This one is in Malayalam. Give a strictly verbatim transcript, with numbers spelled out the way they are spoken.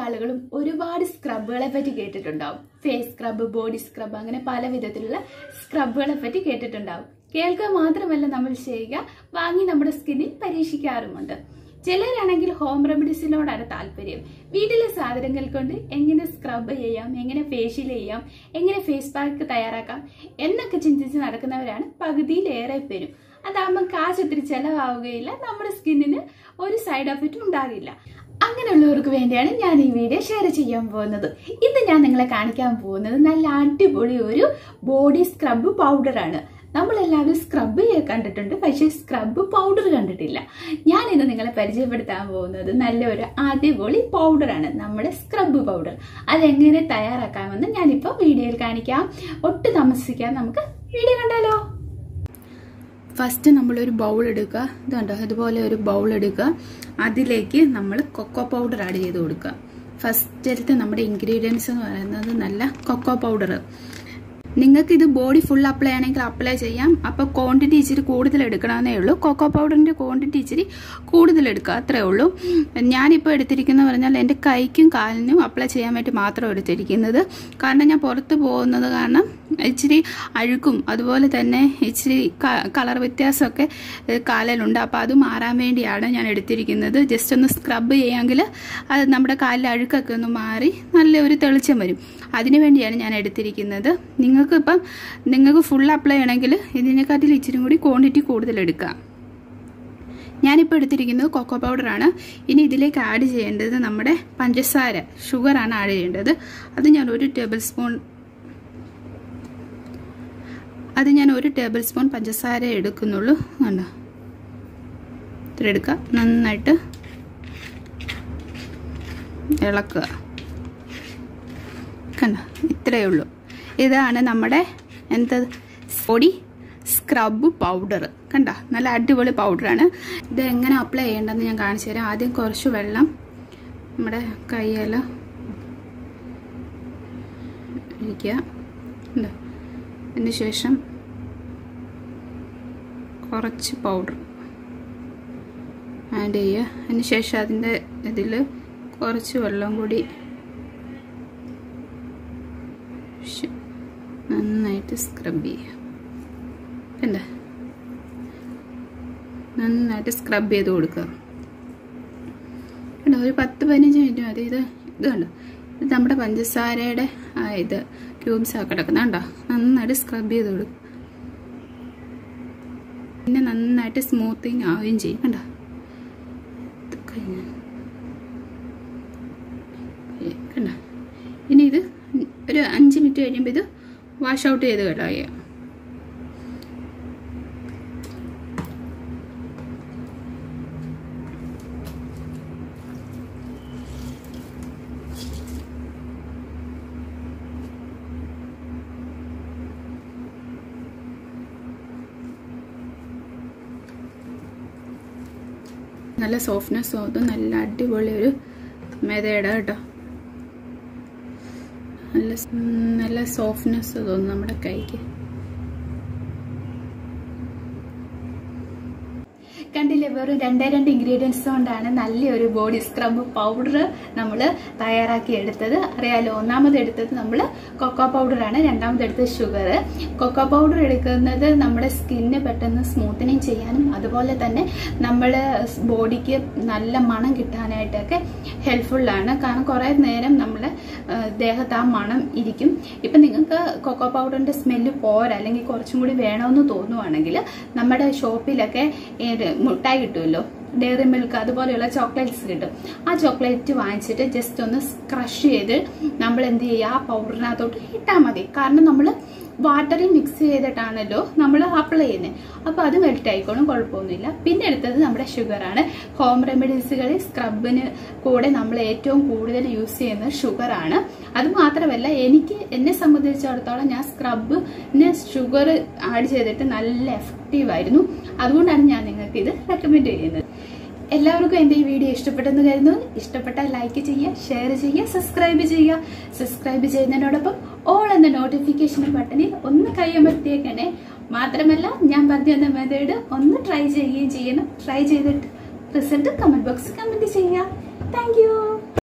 ആളുകളും ഒരുപാട് സ്ക്രബുകളെ പറ്റി കേട്ടിട്ടുണ്ടാവും. ഫേസ് സ്ക്രബ്, ബോഡി സ്ക്രബ്, അങ്ങനെ പല വിധത്തിലുള്ള സ്ക്രബുകളെ പറ്റി കേട്ടിട്ടുണ്ടാവും. കേൾക്കുക മാത്രമല്ല നമ്മൾ ചെയ്യുക, വാങ്ങി നമ്മുടെ സ്കിന്നിൽ പരീക്ഷിക്കാറുമുണ്ട്. ചിലരാണെങ്കിൽ ഹോം റെമഡീസിനോടാണ് താല്പര്യം. വീട്ടിലെ സാധനങ്ങൾ കൊണ്ട് എങ്ങനെ സ്ക്രബ് ചെയ്യാം, എങ്ങനെ ഫേഷ്യൽ ചെയ്യാം, എങ്ങനെ ഫേസ് പാക്ക് തയ്യാറാക്കാം എന്നൊക്കെ ചിന്തിച്ച് നടക്കുന്നവരാണ് പകുതിയിലേറെ പേരും. അതാകുമ്പോൾ കാശ് ഒത്തിരി ചെലവാവുകയില്ല, നമ്മുടെ സ്കിന്നിന് ഒരു സൈഡ് എഫക്റ്റും ഉണ്ടാകില്ല. അങ്ങനെയുള്ളവർക്ക് വേണ്ടിയാണ് ഞാൻ ഈ വീഡിയോ ഷെയർ ചെയ്യാൻ പോകുന്നത്. ഇന്ന് ഞാൻ നിങ്ങളെ കാണിക്കാൻ പോകുന്നത് നല്ല അടിപൊളി ഒരു ബോഡി സ്ക്രബ് പൗഡറാണ്. നമ്മളെല്ലാവരും സ്ക്രബ് കണ്ടിട്ടുണ്ട്, പക്ഷേ സ്ക്രബ് പൗഡർ കണ്ടിട്ടില്ല. ഞാൻ ഇന്ന് നിങ്ങളെ പരിചയപ്പെടുത്താൻ പോകുന്നത് നല്ലൊരു അടിപൊളി പൗഡറാണ്, നമ്മുടെ സ്ക്രബ് പൗഡർ. അതെങ്ങനെ തയ്യാറാക്കാമെന്ന് ഞാനിപ്പോൾ വീഡിയോയിൽ കാണിക്കാം. ഒട്ടും താമസിക്കാൻ നമുക്ക് വീഡിയോ കണ്ടാലോ. ഫസ്റ്റ് നമ്മളൊരു ബൗൾ എടുക്കുക. ഇതുണ്ടോ, ഇതുപോലെ ഒരു ബൗൾ എടുക്കുക. അതിലേക്ക് നമ്മൾ കൊക്കോ പൗഡർ ആഡ് ചെയ്ത് കൊടുക്കുക. ഫസ്റ്റിലത്തെ നമ്മുടെ ഇൻഗ്രീഡിയൻസ് എന്ന് പറയുന്നത് നല്ല കൊക്കോ പൗഡർ. നിങ്ങൾക്ക് ഇത് ബോഡി ഫുൾ അപ്ലൈ ആണെങ്കിൽ അപ്ലൈ ചെയ്യാം. അപ്പോൾ ക്വാണ്ടിറ്റി ഇച്ചിരി കൂടുതൽ എടുക്കണമെന്നേ ഉള്ളൂ. കൊക്കോ പൗഡറിൻ്റെ ക്വാണ്ടിറ്റി ഇച്ചിരി കൂടുതൽ എടുക്കുക, അത്രേ ഉള്ളൂ. ഞാനിപ്പോൾ എടുത്തിരിക്കുന്നത് പറഞ്ഞാൽ എൻ്റെ കൈക്കും കാലിനും അപ്ലൈ ചെയ്യാൻ വേണ്ടി മാത്രം എടുത്തിരിക്കുന്നത്. കാരണം ഞാൻ പുറത്ത് പോകുന്നത് കാരണം ഇച്ചിരി അഴുക്കും അതുപോലെ തന്നെ ഇച്ചിരി കളർ വ്യത്യാസമൊക്കെ കാലിലുണ്ട്. അപ്പോൾ അത് മാറാൻ വേണ്ടിയാണ് ഞാൻ എടുത്തിരിക്കുന്നത്. ജസ്റ്റ് ഒന്ന് സ്ക്രബ് ചെയ്യാമെങ്കിൽ അത് നമ്മുടെ കാലിലെ അഴുക്കൊക്കെ ഒന്ന് മാറി നല്ല ഒരു തെളിച്ചം വരും. അതിനു വേണ്ടിയാണ് ഞാൻ എടുത്തിരിക്കുന്നത്. നിങ്ങൾക്ക് ഇപ്പം നിങ്ങൾക്ക് ഫുൾ അപ്ലൈ ചെയ്യണമെങ്കിൽ ഇതിനെക്കാട്ടിൽ ഇച്ചിരി കൂടി ക്വാണ്ടിറ്റി കൂടുതൽ എടുക്കാം. ഞാനിപ്പോൾ എടുത്തിരിക്കുന്നത് കൊക്കോ പൗഡറാണ്. ഇനി ഇതിലേക്ക് ആഡ് ചെയ്യേണ്ടത് നമ്മുടെ പഞ്ചസാര, ഷുഗറാണ് ആഡ് ചെയ്യേണ്ടത്. അത് ഞാൻ ഒരു ടേബിൾ സ്പൂൺ അത് ഞാൻ ഒരു ടേബിൾ സ്പൂൺ പഞ്ചസാര എടുക്കുന്നുള്ളൂ. കണ്ടോ, ഇത്ര എടുക്കുക. നന്നായിട്ട് ഇളക്കുക. കണ്ടോ, ഇത്രയേ ഉള്ളൂ. ഇതാണ് നമ്മുടെ എന്താ ബോഡി സ്ക്രബ് പൗഡർ. കണ്ട, നല്ല അടിപൊളി പൗഡറാണ്. ഇത് എങ്ങനെ അപ്ലൈ ചെയ്യേണ്ടതെന്ന് ഞാൻ കാണിച്ചു തരാം. ആദ്യം കുറച്ച് വെള്ളം നമ്മുടെ കൈയെല്ലാം ഒഴിക്കുക. അതിന് ശേഷം കുറച്ച് പൗഡർ ആഡ് ചെയ്യുക. അതിന് ശേഷം അതിൻ്റെ ഇതിൽ കുറച്ച് വെള്ളം കൂടി നന്നായിട്ട് സ്ക്രബ് ചെയ്യുക. കണ്ട, നന്നായിട്ട് സ്ക്രബ് ചെയ്ത് കൊടുക്കുക. കണ്ടോ, ഒരു പത്ത് പതിനഞ്ച് മിനിറ്റ് മതി. ഇത് ഇത് കണ്ടോ, ഇത് നമ്മുടെ പഞ്ചസാരയുടെ ആ ഇത് ക്യൂബ്സ് ഒക്കെ കിടക്കുന്ന കണ്ടോ, നന്നായിട്ട് സ്ക്രബ് ചെയ്ത് കൊടുക്കുക. പിന്നെ നന്നായിട്ട് സ്മൂത്തിങ് ആവുകയും ചെയ്യും. കണ്ടോ, കണ്ട. ഇനി ഇത് ഒരു അഞ്ച് മിനിറ്റ് കഴിയുമ്പോൾ ഇത് വാഷ് ഔട്ട് ചെയ്ത് കളയുക. നല്ല സോഫ്റ്റ്നെസ് തോന്നും, നല്ല അടിപൊളി ഒരു മെതേഡ കേട്ടോ. നല്ല നല്ല സോഫ്റ്റ്നെസ് തോന്നും നമ്മുടെ കൈക്ക്. കണ്ടില്ലേ, വെറും രണ്ടേ രണ്ട് ഇൻഗ്രീഡിയൻസ് കൊണ്ടാണ് നല്ലൊരു ബോഡി സ്ക്രബ് പൗഡർ നമ്മൾ തയ്യാറാക്കി എടുത്തത്. അറിയാലോ, ഒന്നാമത് എടുത്തത് നമ്മൾ കൊക്കോ പൗഡറാണ്, രണ്ടാമത് എടുത്തത് ഷുഗർ. കൊക്കോ പൗഡർ എടുക്കുന്നത് നമ്മുടെ സ്കിന്ന് പെട്ടെന്ന് സ്മൂത്തനിങ് ചെയ്യാനും അതുപോലെ തന്നെ നമ്മുടെ ബോഡിക്ക് നല്ല മണം കിട്ടാനായിട്ടൊക്കെ ഹെൽപ്ഫുള്ളാണ്. കാരണം കുറേ നേരം നമ്മുടെ ദേഹത്ത് ആ മണം ഇരിക്കും. ഇപ്പം നിങ്ങൾക്ക് കൊക്കോ പൗഡറിൻ്റെ സ്മെല്ല് പോരാ, അല്ലെങ്കിൽ കുറച്ചും കൂടി വേണമെന്ന് തോന്നുവാണെങ്കിൽ നമ്മുടെ ഷോപ്പിലൊക്കെ മുട്ടായി കിട്ടുമല്ലോ, ഡയറി മിൽക്ക് അതുപോലെയുള്ള ചോക്ലേറ്റ്സ് കിട്ടും. ആ ചോക്ലേറ്റ് വാങ്ങിച്ചിട്ട് ജസ്റ്റ് ഒന്ന് ക്രഷ് ചെയ്ത് നമ്മൾ എന്ത് ചെയ്യുക, ആ പൗഡറിനകത്തോട്ട് ഇട്ടാൽ മതി. കാരണം നമ്മൾ വാട്ടറിൽ മിക്സ് ചെയ്തിട്ടാണല്ലോ നമ്മൾ അപ്ലൈ ചെയ്യുന്നത്. അപ്പോൾ അത് മെൽറ്റ് ആയിക്കോളും, കുഴപ്പമൊന്നുമില്ല. പിന്നെ എടുത്തത് നമ്മുടെ ഷുഗറാണ്. ഹോം റെമഡീസുകളിൽ സ്ക്രബിന് കൂടെ നമ്മൾ ഏറ്റവും കൂടുതൽ യൂസ് ചെയ്യുന്നത് ഷുഗറാണ്. അത് മാത്രമല്ല, എനിക്ക് എന്നെ സംബന്ധിച്ചിടത്തോളം ഞാൻ സ്ക്രബിന് ഷുഗർ ആഡ് ചെയ്തിട്ട് നല്ല എഫക്റ്റീവ് ആയിരുന്നു. അതുകൊണ്ടാണ് ഞാൻ നിങ്ങൾക്ക് ഇത് റെക്കമെൻഡ് ചെയ്യുന്നത്. എല്ലാവർക്കും എൻ്റെ ഈ വീഡിയോ ഇഷ്ടപ്പെട്ടെന്ന് കരുതുന്നു. ഇഷ്ടപ്പെട്ടാൽ ലൈക്ക് ചെയ്യുക, ഷെയർ ചെയ്യുക, സബ്സ്ക്രൈബ് ചെയ്യുക. സബ്സ്ക്രൈബ് ചെയ്യുന്നതിനോടൊപ്പം ഓൾ എന്ന നോട്ടിഫിക്കേഷൻ ബട്ടണിൽ ഒന്ന് കൈയമർത്തിയേക്കണേ. മാത്രമല്ല, ഞാൻ പറഞ്ഞ മെത്തേഡ് ഒന്ന് ട്രൈ ചെയ്യുകയും ചെയ്യണം. ട്രൈ ചെയ്തിട്ട് റിസൾട്ട് കമന്റ് ബോക്സിൽ കമന്റ് ചെയ്യുക. Thank U.